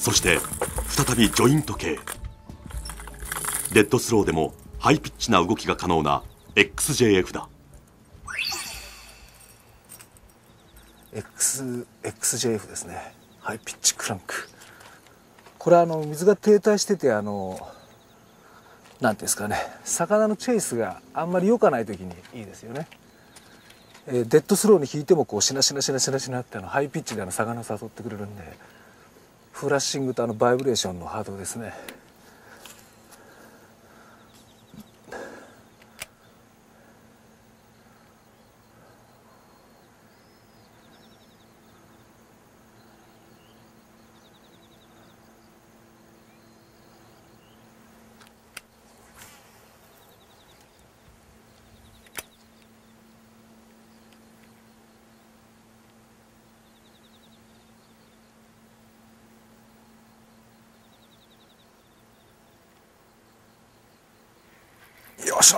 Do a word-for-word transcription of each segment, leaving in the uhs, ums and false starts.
そして再びジョイント系。デッドスローでもハイピッチな動きが可能な エックスジェーエフ だ。 エックス、エックスジェーエフ ですね。ハイピッチクランク。これはあの水が停滞してて、あのなんていうんですかね、魚のチェイスがあんまり良かない時にいいですよね。えー、デッドスローに引いてもこうしなしなしなしなしなってあのハイピッチであの魚を誘ってくれるんで、フラッシングとあのバイブレーションの波動ですね。よし、乗った。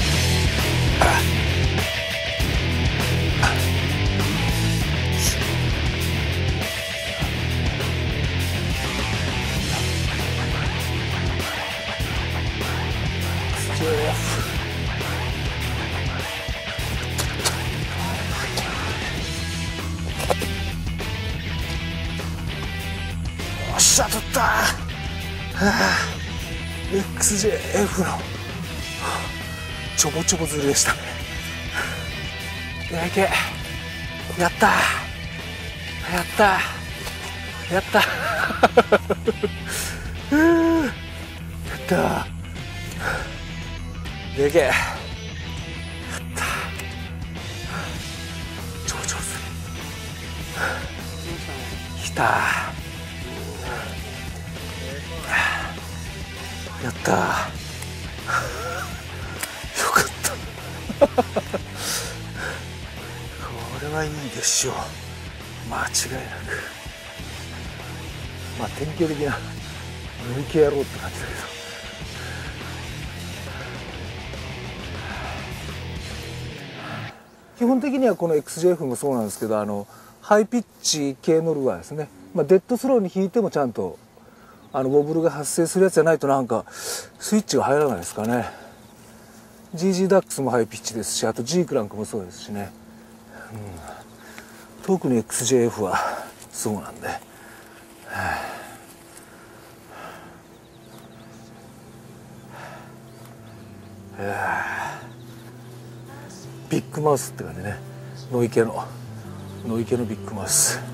よっしゃ、取った。はあ、エックスジェーエフ のちょぼちょぼ釣りでしたね。やいけ、やったやったやったやったやいけ、やったちょぼちょぼ釣りきた、やったよかったこれはいいでしょう、間違いなく。まあ典型的な抜け野郎って感じだけど、基本的にはこの エックスジェーエフ もそうなんですけど、あのハイピッチ系のルアーですね、まあ、デッドスローに引いてもちゃんとあのボブルが発生するやつじゃないとなんかスイッチが入らないですかね。 ジージー ダックスもハイピッチですし、あと G クランクもそうですしね、うん、特に エックスジェーエフ はそうなんで、はあ、ビッグマウスって感じね。野池の野池のビッグマウス。